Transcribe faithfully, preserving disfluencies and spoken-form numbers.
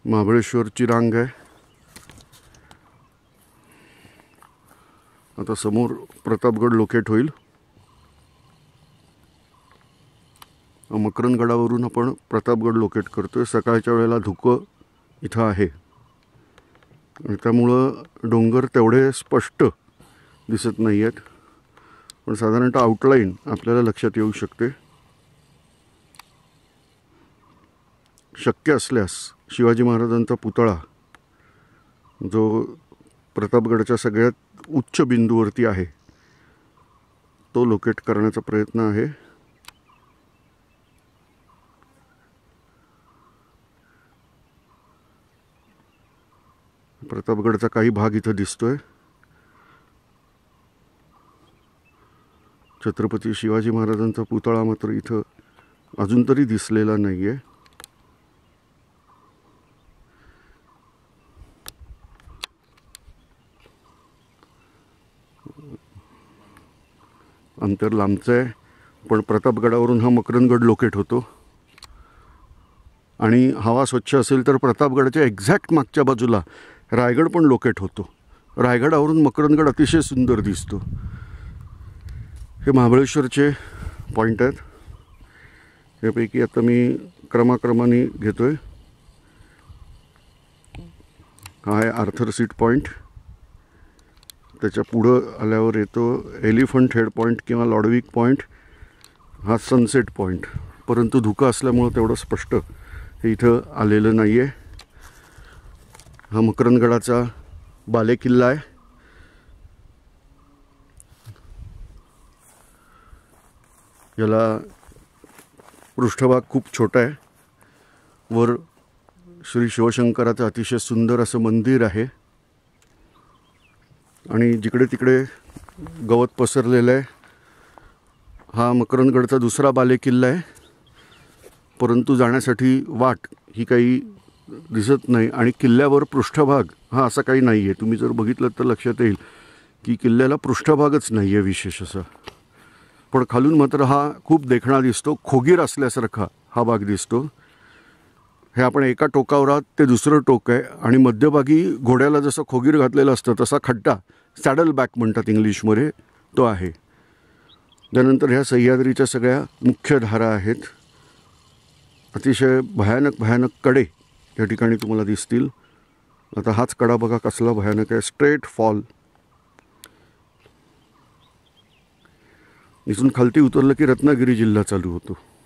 महाबळेश्वरची रांग आहे. आता समोर प्रतापगड लोकेट होईल. मकरंदगडावरून आपण प्रतापगड लोकेट करतोय. सकाळच्या वेळेला धुकं इथं आहे आणि त्यामुळं डोंगर तेवढे स्पष्ट दिसत नाही आहेत, पण साधारणतः आउटलाईन आपल्याला लक्षात येऊ शकते. शक्य असल्यास शिवाजी महाराजांचा पुतळा जो प्रतापगडच्या सगळ्यात उच्च बिंदूवरती आहे तो लोकेट करण्याचा प्रयत्न आहे. प्रतापगडचा काही भाग इथं दिसतोय. छत्रपती शिवाजी महाराजांचा पुतळा मात्र इथं अजून तरी दिसलेला नाही आहे. अंतर लांबचं आहे, पण प्रतापगडावरून हा मकरंदगड लोकेट होतो आणि हवा स्वच्छ असेल तर प्रतापगडाच्या एक्झॅक्ट मागच्या बाजूला रायगड पण लोकेट होतो. रायगडावरून मकरंदगड अतिशय सुंदर दिसतो. हे महाबळेश्वरचे पॉईंट आहेत. यापैकी आता मी क्रमाक्रमाने घेतोय. हा आहे आर्थर सीट पॉईंट. त्याच्या पुढं आल्यावर येतो एलिफंट हेड पॉईंट किंवा लॉडविक पॉईंट. हा सनसेट पॉईंट, परंतु धुकं असल्यामुळं तेवढं स्पष्ट हे इथं आलेलं नाही आहे. हा मकरंदगडाचा बालेकिल्ला आहे. याला पृष्ठभाग खूप छोटा आहे. वर श्री शिवशंकराचं अतिशय सुंदर असं मंदिर आहे आणि जिकडे तिकडे गवत पसरलेलं आहे. हा मकरंदगडचा दुसरा बालेकिल्ला आहे, परंतु जाण्यासाठी वाट ही काही दिसत नाही आणि किल्ल्यावर पृष्ठभाग हा असा काही नाही आहे. तुम्ही जर बघितलं तर लक्षात येईल की किल्ल्याला पृष्ठभागच नाही आहे विशेष असा, पण खालून मात्र हा खूप देखणा दिसतो. खोगीर असल्यासारखा हा भाग दिसतो. हे आपण एका टोकावर आहात, ते दुसरं टोक आहे आणि मध्यभागी घोड्याला जसं खोगीर घातलेलं असतं तसा खड्डा, सॅडल बॅक म्हणतात इंग्लिशमध्ये, तो आहे. त्यानंतर ह्या सह्याद्रीच्या सगळ्या मुख्य धारा आहेत. अतिशय भयानक भयानक कडे या ठिकाणी तुम्हाला दिसतील. आता हाच कडा बघा कसला भयानक आहे. Straight fall. इथून खालती उतरलं की रत्नागिरी जिल्हा चालू होतो.